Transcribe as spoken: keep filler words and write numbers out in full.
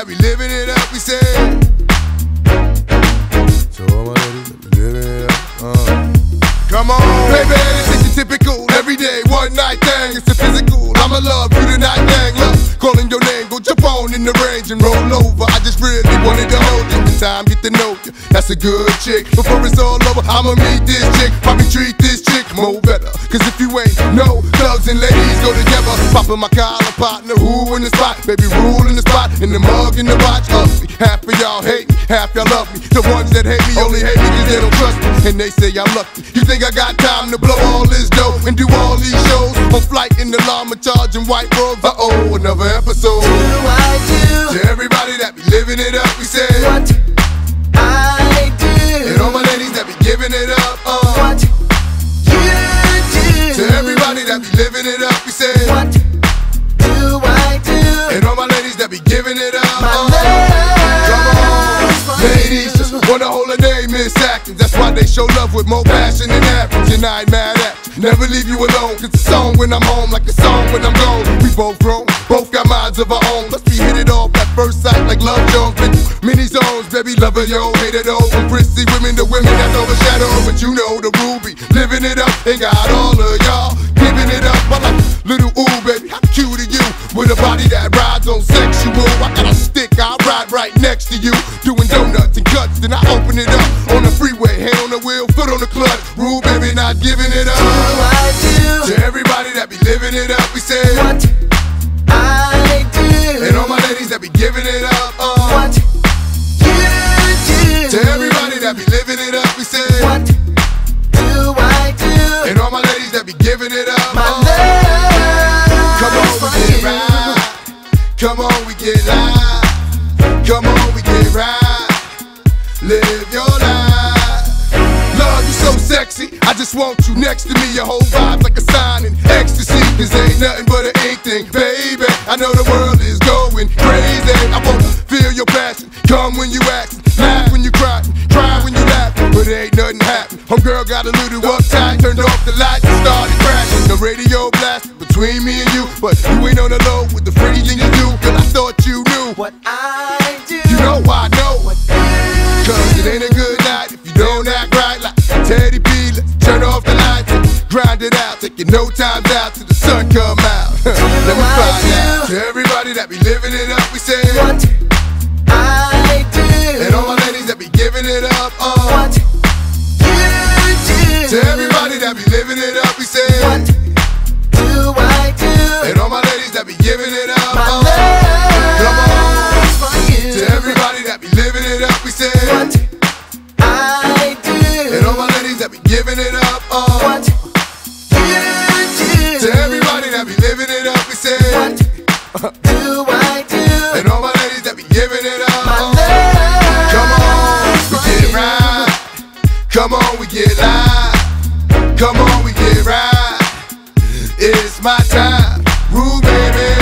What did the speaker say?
that be living it up, we say. So all my ladies that be living it up, uh. Come on, baby, this is your typical, everyday, one night thing. It's a physical, I'ma love you tonight, dang. Love, calling your name, go jump on in the range and roll over. I just really wanted to hold you, the time get to know you. That's a good chick. Before it's all over, I'ma meet this chick. Probably treat this chick more better. Cause if you ain't no thugs and ladies go together. Popping my collar partner, who in the spot? Baby, rule in the spot, in the mug, in the watch. Ugly. Half of y'all hate me, half y'all love me. The ones that hate me only hate me cause they don't trust me. And they say I'm lucky. You think I got time to blow all this dough and do all these shows? On flight in the llama charging white robes. Uh-oh, another episode. Do I do? To everybody that be living it up, we say What I do. And all my ladies that be giving it up, uh What you do. To everybody that be living it up, we say What do I do? And all my ladies that be giving it up, My uh love. Come on, ladies just wanna hold her name, Miss Atkins. That's why they show love with more passion than average. And I ain't mad at you. Never leave you alone. Cause it's a song when I'm home, like a song when I'm gone. We both grown, both got minds of our own. Must be hit it off at first sight like Love Jones. Been through many zones, baby, lover, yo, hate it all. From prissy women to women that's overshadowed. But you know the Ruby, living it up, and got all of y'all giving it up. I like little ooh, baby, how cute are you? With a body that rides on sexual. I got a stick, I ride right next to you. Doing donuts and cuts, then I open it up on the freeway, hand on the wheel, foot on the clutch. Rule, baby, not giving it up. Do I do? To everybody that be living it up, we say What I do. And all my ladies that be giving it up, uh What you do. To everybody that be living it up, we say What do I do? And all my ladies that be giving it up, My uh love. Come on, we get right. Come on, we get live. Come on, we get right. Live your life. Love, you so sexy. I just want you next to me. Your whole vibe's like a sign in ecstasy. Cause ain't nothing but an ink thing, baby. I know the world is going crazy. I wanna feel your passion. Come when you act, laugh when you cry, cry when you laugh. But ain't nothing happen. Homegirl got a little uptight, turned off the lights and started crashing. The radio blasted between me and you, but you ain't on the low with the pretty thing you do. Girl, I thought you knew What I do. You know I know. What you do. Cause it ain't a good night if you don't act right. Like Teddy B, let's turn off the lights and grind it out. Taking no times out till the sun come out. Let me find out. To everybody that be living it up, we say What I do. And all my ladies that be giving it up, uh What you do. To everybody that be living it up, we say What do I do? And all my ladies that be giving it up, My uh love. Come on. For you. To everybody that be living it up, we say What I do. And all my ladies that be giving it up, uh What you do. To everybody that be living it up, we say What do I do? And all my ladies that be giving it up, My uh love. Come on, we get right. Come on, we get live. Come on, we get right. It's my time, Rue, baby.